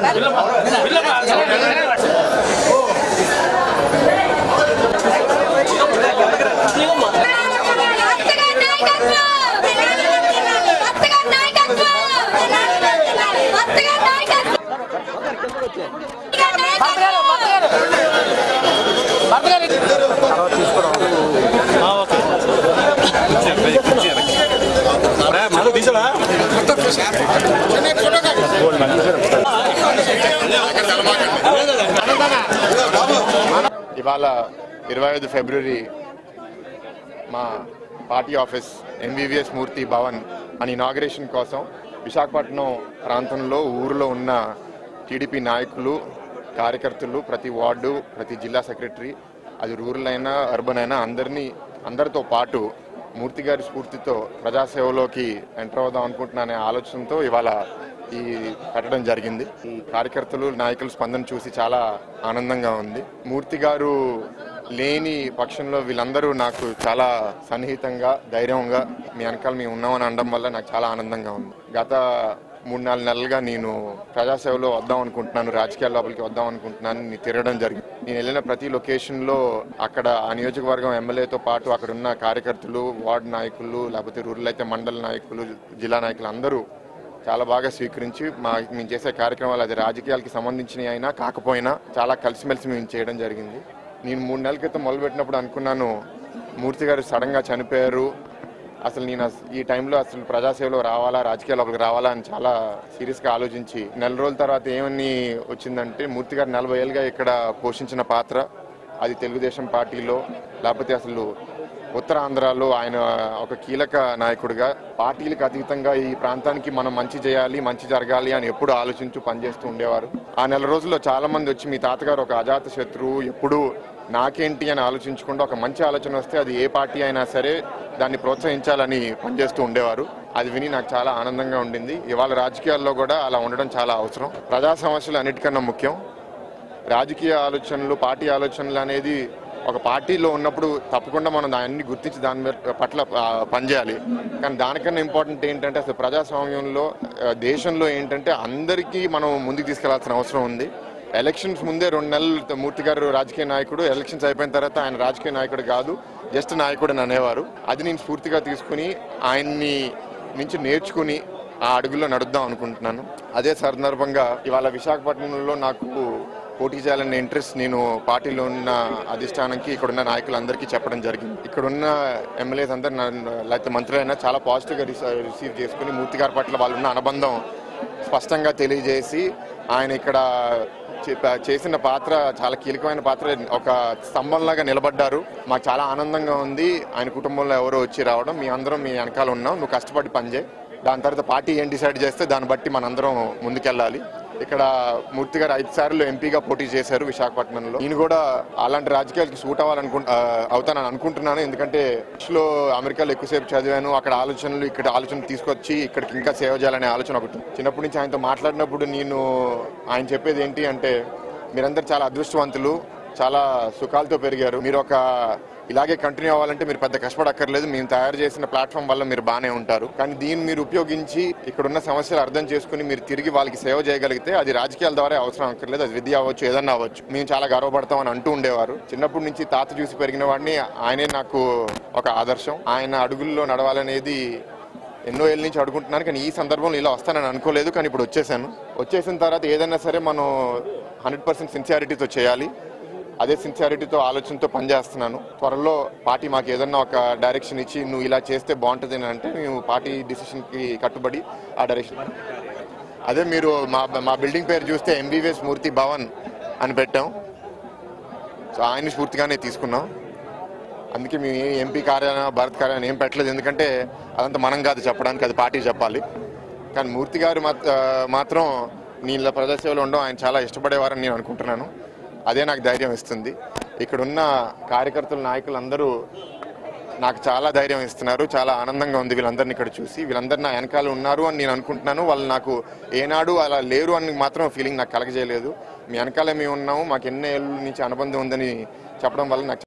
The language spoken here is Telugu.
ఇవాళ 25 ఫిబ్రవరి మా party office MVVS Murthy Bhavan అని ఇనాగరేషన్ కోసం విశాఖపట్నం ప్రాంతంలో ఊరిలో ఉన్న టీడీపీ నాయకులు కార్యకర్తలు ప్రతి వార్డు ప్రతి జిల్లా సెక్రటరీ అది రూరల్ అయినా అర్బన్ అయినా అందరితో పాటు మూర్తి గారి స్ఫూర్తితో ప్రజాసేవలోకి ఎంటర్ అవుదాం అనుకుంటున్నానే ఆలోచనతో ఇవాళ ఈ పెట్టడం జరిగింది. ఈ కార్యకర్తలు నాయకుల స్పందన చూసి చాలా ఆనందంగా ఉంది. మూర్తి గారు లేని పక్షంలో వీళ్ళందరూ నాకు చాలా సన్నిహితంగా ధైర్యంగా మీ వెనకాల మేము ఉన్నామని అనడం వల్ల నాకు చాలా ఆనందంగా ఉంది. గత 3-4 నెలలుగా నేను ప్రజాసేవలో వద్దాం అనుకుంటున్నాను, రాజకీయాల లోపలికి వద్దాం అనుకుంటున్నాను. నేను తిరగడం జరిగింది. నేను వెళ్ళిన ప్రతి లొకేషన్లో అక్కడ ఆ నియోజకవర్గం ఎమ్మెల్యేతో పాటు అక్కడ ఉన్న కార్యకర్తలు, వార్డు నాయకులు, లేకపోతే రూరల్ అయితే మండల నాయకులు, జిల్లా నాయకులు అందరూ చాలా బాగా స్వీకరించి మేము చేసే కార్యక్రమాలు అది రాజకీయాలకి సంబంధించినవి అయినా కాకపోయినా చాలా కలిసిమెలిసి మేము చేయడం జరిగింది. నేను 3 నెలల క్రితం మొదలుపెట్టినప్పుడు అనుకున్నాను మూర్తి గారు సడన్గా చనిపోయారు, అసలు నేను ఈ టైంలో అసలు ప్రజాసేవలో రావాలా, రాజకీయాల్లోకి రావాలా అని చాలా సీరియస్గా ఆలోచించి నెల రోజుల తర్వాత ఏమని వచ్చిందంటే మూర్తి గారు 40 ఏళ్ళుగా ఇక్కడ పోషించిన పాత్ర అది తెలుగుదేశం పార్టీలో లేకపోతే అసలు ఉత్తరాంధ్రలో ఆయన ఒక కీలక నాయకుడిగా పార్టీలకు అతీతంగా ఈ ప్రాంతానికి మనం మంచి చేయాలి, మంచి జరగాలి అని ఎప్పుడు ఆలోచించు పనిచేస్తూ ఉండేవారు. ఆ నెల రోజుల్లో చాలా మంది వచ్చి మీ తాతగారు ఒక అజాత శత్రువు, ఎప్పుడు నాకేంటి అని ఆలోచించకుండా ఒక మంచి ఆలోచన వస్తే అది ఏ పార్టీ అయినా సరే దాన్ని ప్రోత్సహించాలని పనిచేస్తూ ఉండేవారు. అది విని నాకు చాలా ఆనందంగా ఉండింది. ఇవాళ రాజకీయాల్లో కూడా అలా ఉండడం చాలా అవసరం. ప్రజా సమస్యలు అన్నిటికన్నా ముఖ్యం. రాజకీయ ఆలోచనలు, పార్టీ ఆలోచనలు అనేది ఒక పార్టీలో ఉన్నప్పుడు తప్పకుండా మనం దాన్ని గుర్తించి దాని పట్ల పనిచేయాలి. కానీ దానికన్నా ఇంపార్టెంట్ ఏంటంటే అసలు ప్రజాస్వామ్యంలో దేశంలో ఏంటంటే అందరికీ మనం ముందుకు తీసుకెళ్లాల్సిన అవసరం ఉంది. ఎలక్షన్స్ ముందే 2 నెలలు మూర్తి గారు రాజకీయ నాయకుడు, ఎలక్షన్స్ అయిపోయిన తర్వాత ఆయన రాజకీయ నాయకుడు కాదు, జస్ట్ నాయకుడు అని అనేవారు. అది నేను స్ఫూర్తిగా తీసుకుని ఆయన్ని నుంచి నేర్చుకుని ఆ అడుగులో నడుద్దాం అనుకుంటున్నాను. అదే సందర్భంగా ఇవాళ విశాఖపట్నంలో నాకు పోటీ చేయాలనే ఇంట్రెస్ట్ నేను పార్టీలో ఉన్న అధిష్టానానికి ఇక్కడున్న నాయకులందరికీ చెప్పడం జరిగింది. ఇక్కడున్న ఎమ్మెల్యేస్ అందరూ లేకపోతే మంత్రులైనా చాలా పాజిటివ్గా రిసీవ్ చేసుకుని మూర్తి గారి పట్ల వాళ్ళున్న అనుబంధం స్పష్టంగా తెలియజేసి ఆయన ఇక్కడ చేసిన పాత్ర చాలా కీలకమైన పాత్ర, ఒక స్తంభంలాగా నిలబడ్డారు. మాకు చాలా ఆనందంగా ఉంది. ఆయన కుటుంబంలో ఎవరో వచ్చి రావడం, మీ అందరం మీ వెనకాల ఉన్నాం, నువ్వు కష్టపడి పనిచేయి, దాని తర్వాత పార్టీ ఏం డిసైడ్ చేస్తే దాన్ని బట్టి మనందరం ముందుకెళ్ళాలి. ఇక్కడ మూర్తి గారు 5 సార్లు ఎంపీగా పోటీ చేశారు విశాఖపట్నంలో. నేను కూడా అలాంటి రాజకీయాలకి సూట్ అవుతానని అనుకుంటున్నాను. ఎందుకంటే అమెరికాలో ఎక్కువసేపు చదివాను, అక్కడ ఆలోచనలు ఇక్కడ ఆలోచనలు తీసుకొచ్చి ఇక్కడికి ఇంకా సేవ చేయాలనే ఆలోచన ఒకటి. చిన్నప్పటి నుంచి ఆయనతో మాట్లాడినప్పుడు ఆయన చెప్పేది ఏంటి అంటే మీరందరూ చాలా అదృష్టవంతులు, చాలా సుఖాలతో పెరిగారు, మీరు ఇలాగే కంటిన్యూ అవ్వాలంటే మీరు పెద్ద కష్టపడక్కర్లేదు, మేము తయారు చేసిన ప్లాట్ఫామ్ వల్ల మీరు బాగానే ఉంటారు, కానీ దీన్ని మీరు ఉపయోగించి ఇక్కడున్న సమస్యలు అర్థం చేసుకుని మీరు తిరిగి వాళ్ళకి సేవ చేయగలిగితే అది రాజకీయాల ద్వారా అవసరం అక్కర్లేదు, అది విద్య అవ్వచ్చు, ఏదన్నా అవ్వచ్చు, మేము చాలా గర్వపడతామని అంటూ ఉండేవారు. చిన్నప్పటి నుంచి తాత చూసి పెరిగిన వాడిని, ఆయనే నాకు ఒక ఆదర్శం. ఆయన అడుగుల్లో నడవాలనేది ఎన్నో ఏళ్ళ నుంచి అడుగుంటున్నాను, కానీ ఈ సందర్భంలో ఇలా వస్తానని అనుకోలేదు. కానీ ఇప్పుడు వచ్చేసిన తర్వాత ఏదైనా సరే మనం 100% సిన్సియారిటీతో చేయాలి. అదే సిన్సియారిటీతో ఆలోచనతో పనిచేస్తున్నాను. త్వరలో పార్టీ మాకు ఏదన్నా ఒక డైరెక్షన్ ఇచ్చి నువ్వు ఇలా చేస్తే బాగుంటుంది అని అంటే మేము పార్టీ డిసిషన్కి కట్టుబడి ఆ డైరెక్షన్. అదే మీరు మా బిల్డింగ్ పేరు చూస్తే ఎంవివిఎస్ మూర్తి భవన్ అని పెట్టాం. సో ఆయన్ని స్ఫూర్తిగానే తీసుకున్నాం. అందుకే మేము ఎంపీ కార్యాలయం, భారత్ కార్యాలయం ఏం పెట్టలేదు, ఎందుకంటే అదంతా మనం కాదు చెప్పడానికి, అది పార్టీ చెప్పాలి. కానీ మూర్తి గారు మాత్రం నీళ్ళ ప్రజాసేవలో ఉండడం ఆయన చాలా ఇష్టపడేవారని నేను అనుకుంటున్నాను. అదే నాకు ధైర్యం ఇస్తుంది. ఇక్కడున్న కార్యకర్తలు, నాయకులు అందరూ నాకు చాలా ధైర్యం ఇస్తున్నారు. చాలా ఆనందంగా ఉంది వీళ్ళందరినీ ఇక్కడ చూసి. వీళ్ళందరూ నా వెనకాల ఉన్నారు అని నేను అనుకుంటున్నాను. వాళ్ళు నాకు ఏనాడు అలా లేరు అని మాత్రం ఫీలింగ్ నాకు కలగజేయలేదు. మీ వెనకాలే మేము ఉన్నాము, మాకు ఎన్ని ఏళ్ళ నుంచి అనుబంధం ఉందని చెప్పడం వల్ల నాకు